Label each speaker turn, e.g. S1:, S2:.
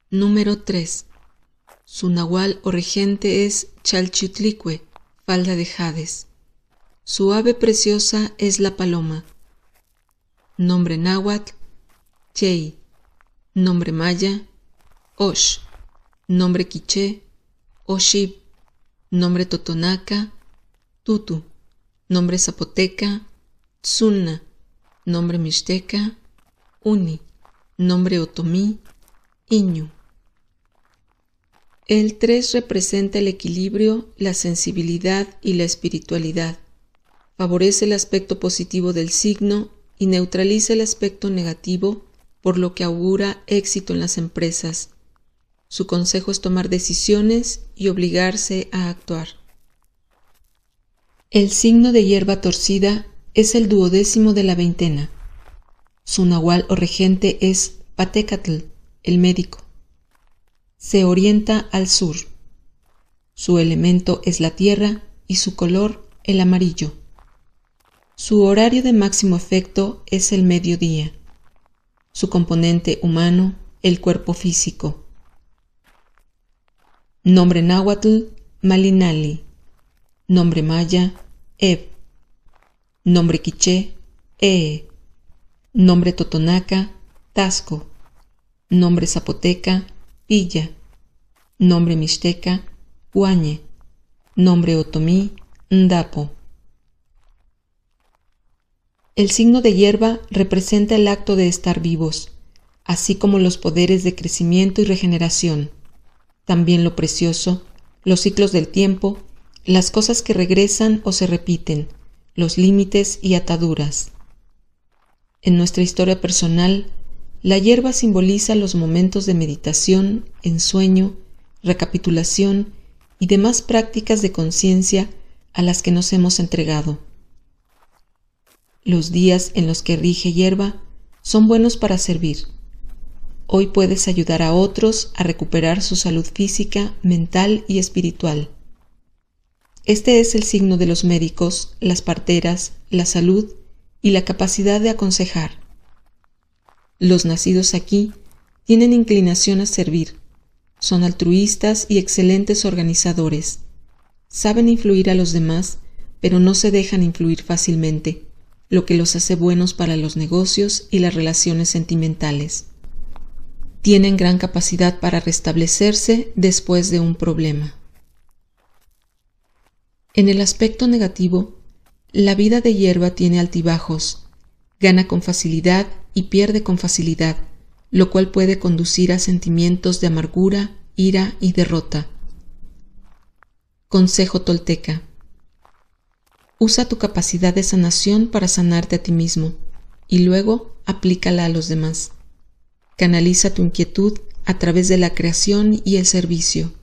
S1: Número 3. Su nahual o regente es Chalchiutlicue, falda de jades. Su ave preciosa es la paloma. Nombre náhuatl, Chey. Nombre maya, Osh. Nombre quiché, Oshib. Nombre totonaca, Tutu. Nombre zapoteca, Tzunna. Nombre mixteca, Uni. Nombre otomí, Iñu. El 3 representa el equilibrio, la sensibilidad y la espiritualidad. Favorece el aspecto positivo del signo y neutraliza el aspecto negativo, por lo que augura éxito en las empresas. Su consejo es tomar decisiones y obligarse a actuar. El signo de hierba torcida es el 12º de la veintena. Su nahual o regente es Patecatl, el médico. Se orienta al sur. Su elemento es la tierra y su color el amarillo. Su horario de máximo efecto es el mediodía. Su componente humano, el cuerpo físico. Nombre náhuatl, Malinali. Nombre maya, Eb. Nombre quiché, Ee. Nombre totonaca, Tasco. Nombre zapoteca, Pilla. Nombre mixteca, Huañe. Nombre otomí, Ndapo. El signo de hierba representa el acto de estar vivos, así como los poderes de crecimiento y regeneración, también lo precioso, los ciclos del tiempo, las cosas que regresan o se repiten, los límites y ataduras. En nuestra historia personal, la hierba simboliza los momentos de meditación, ensueño, recapitulación y demás prácticas de conciencia a las que nos hemos entregado. Los días en los que rige hierba son buenos para servir. Hoy puedes ayudar a otros a recuperar su salud física, mental y espiritual. Este es el signo de los médicos, las parteras, la salud y la capacidad de aconsejar. Los nacidos aquí tienen inclinación a servir, son altruistas y excelentes organizadores. Saben influir a los demás, pero no se dejan influir fácilmente, lo que los hace buenos para los negocios y las relaciones sentimentales. Tienen gran capacidad para restablecerse después de un problema. En el aspecto negativo, la vida de hierba tiene altibajos, gana con facilidad y pierde con facilidad, lo cual puede conducir a sentimientos de amargura, ira y derrota. Consejo tolteca. Usa tu capacidad de sanación para sanarte a ti mismo y luego aplícala a los demás. Canaliza tu inquietud a través de la creación y el servicio.